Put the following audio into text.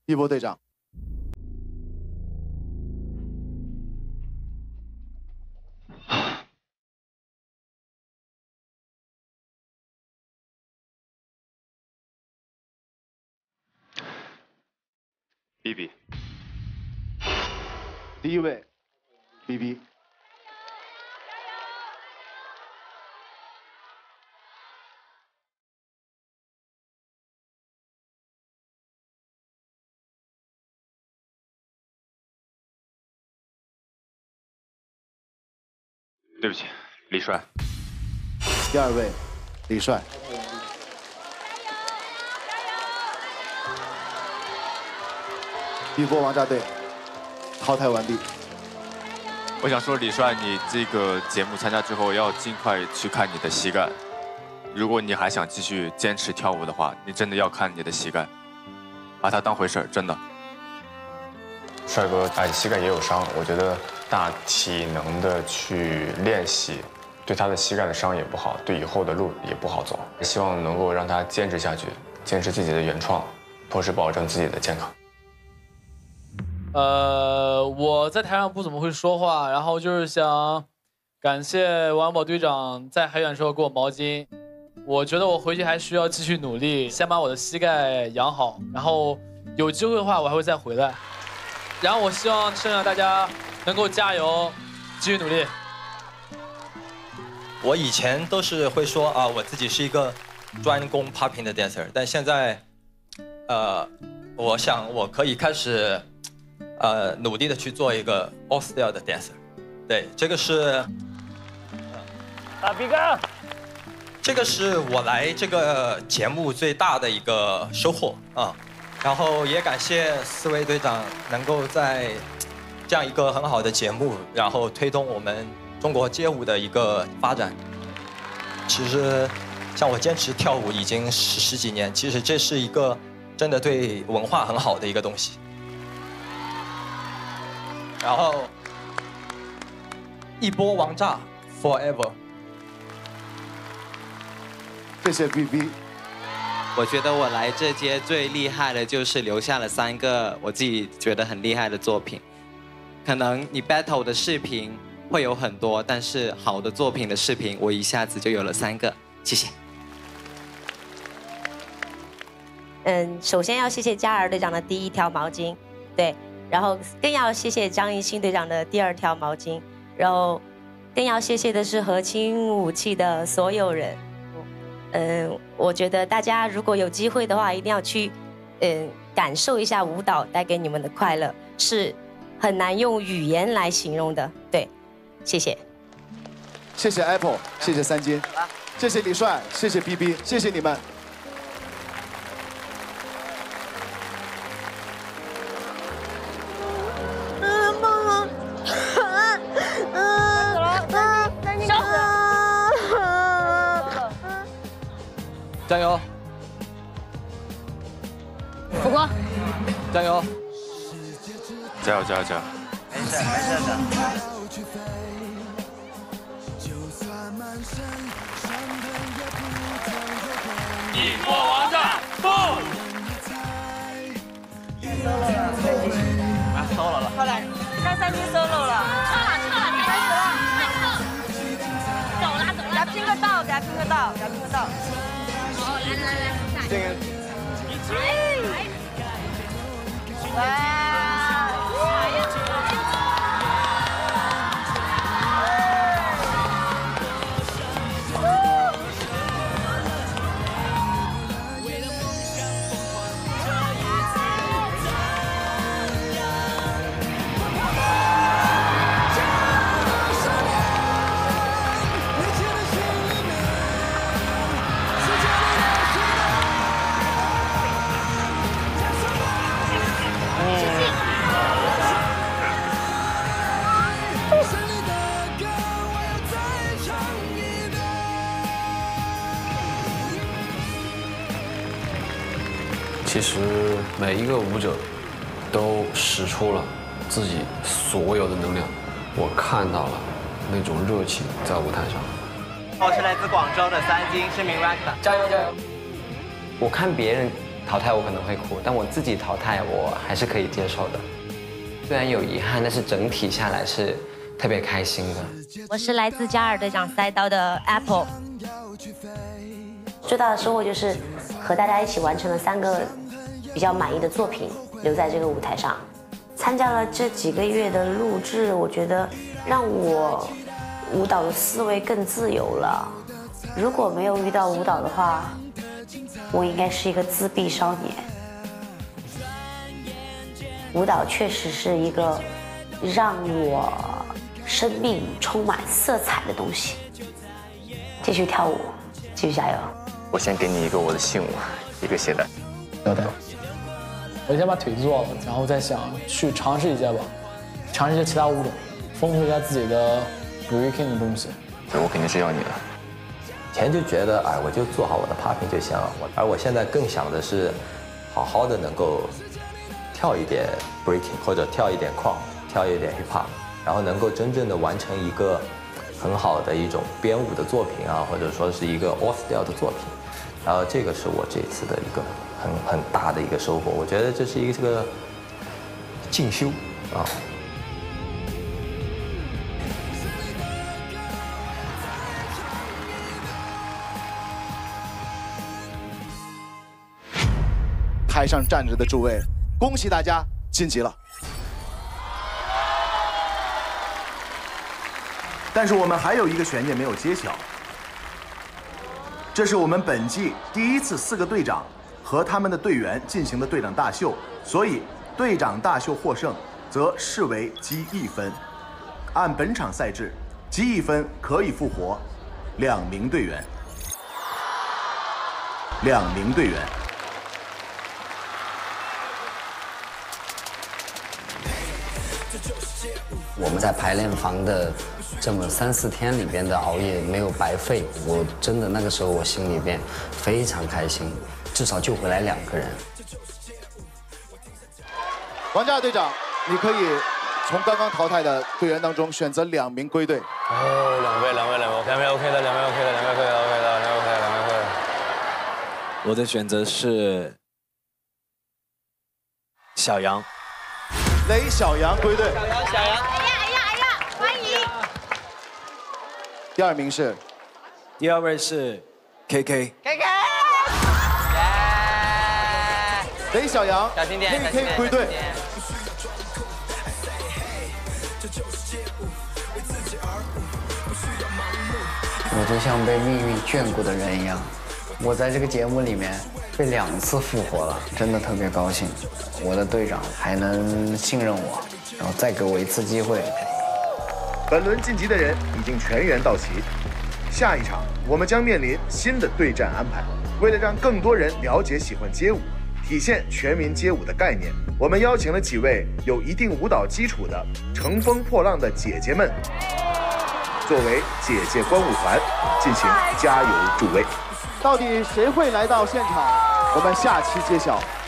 一波队长。 BB， 第一位 BB， 对不起，李帅。 第二位李帅，一波王炸队淘汰完毕。 我想说，李帅，你这个节目参加之后，要尽快去看你的膝盖。如果你还想继续坚持跳舞的话，你真的要看你的膝盖，把它当回事儿，真的。 帅哥，膝盖也有伤，我觉得大体能的去练习，对他的膝盖的伤也不好，对以后的路也不好走。希望能够让他坚持下去，坚持自己的原创，同时保证自己的健康。 我在台上不怎么会说话，然后就是想感谢王宝队长在海选时候给我毛巾。我觉得我回去还需要继续努力，先把我的膝盖养好，然后有机会的话我还会再回来。然后我希望剩下大家能够加油，继续努力。 我以前都是会说啊，我自己是一个专攻 popping 的 dancer， 但现在，我想我可以开始。 努力的去做一个 all style 的 dancer， 对，这个是， 比哥， 这个是我来这个节目最大的一个收获啊，然后也感谢4位队长能够在这样一个很好的节目，然后推动我们中国街舞的一个发展。其实，像我坚持跳舞已经十几年，其实这是一个真的对文化很好的一个东西。 然后，一波王炸 ，forever。 谢谢 BB。 我觉得我来这届最厉害的就是留下了3个我自己觉得很厉害的作品。可能你 battle 的视频会有很多，但是好的作品的视频我一下子就有了3个。谢谢。 首先要谢谢嘉儿队长的第1条毛巾，对。 然后更要谢谢张艺兴队长的第2条毛巾，然后更要谢谢的是和亲武器的所有人。我觉得大家如果有机会的话，一定要去感受一下舞蹈带给你们的快乐，是很难用语言来形容的。对，谢谢。 谢谢 Apple， 谢谢3金，谢谢李帅，谢谢 BB， 谢谢你们。 加油！ 火锅， 加油！ 加油加油加油！ 没事没事的。 一波王炸，蹦！ 啊 ，solo 了， 快来，张3金 solo 了，开始了，走啦，给他拼个道，给他拼个道，给他拼个道。 好，来， 这个， 哇！ 其实每一个舞者都使出了自己所有的能量，我看到了那种热情在舞台上。 我是来自广州的3金，是名 rapper， 加油加油！我看别人淘汰我可能会哭，但我自己淘汰我还是可以接受的。虽然有遗憾，但是整体下来是特别开心的。 我是来自加尔队长赛道的 Apple。最大的收获就是和大家一起完成了3个比较满意的作品，留在这个舞台上。参加了这几个月的录制，我觉得让我舞蹈的思维更自由了。如果没有遇到舞蹈的话，我应该是一个自闭少年。舞蹈确实是一个让我生命充满色彩的东西。继续跳舞，继续加油。 我先给你一个我的信物，一个鞋带。 好的。我先把腿做了，然后再想去尝试一下吧，尝试一下其他舞种，丰富一下自己的 breaking 的东西。 对，我肯定是要你的。 以前就觉得，我就做好我的 popping 就行了。而我现在更想的是，好好的能够跳一点 breaking 或者跳一点 crump， 跳一点 hip hop， 然后能够真正的完成一个很好的一种编舞的作品啊，或者说是一个 all style 的作品。然后这个是我这次的一个很大的一个收获。我觉得这是一个进修啊。 台上站着的诸位，恭喜大家晋级了。 但是我们还有一个悬念没有揭晓，这是我们本季第一次4个队长和他们的队员进行的队长大秀，所以队长大秀获胜则视为积1分。按本场赛制，积1分可以复活2名队员。2名队员。 我们在排练房的这么3、4天里边的熬夜没有白费，我真的那个时候我心里边非常开心，至少救回来2个人。 王嘉尔队长，你可以从刚刚淘汰的队员当中选择2名归队。 哦，2位 OK 的，2位 OK 的，2位 OK 的，2位 OK 的。 我的选择是小杨。 雷小杨归队。 小杨。哎呀，欢迎。 第2名是？ 第2位是 KK。 雷小杨小心点 ，KK 归队。 我就像被命运眷顾的人一样，我在这个节目里面被2次复活了，真的特别高兴。我的队长还能信任我，然后再给我1次机会。 本轮晋级的人已经全员到齐，下一场我们将面临新的对战安排。为了让更多人了解喜欢街舞，体现全民街舞的概念，我们邀请了几位有一定舞蹈基础的乘风破浪的姐姐们，作为姐姐观舞团进行加油助威。 到底谁会来到现场？我们下期揭晓。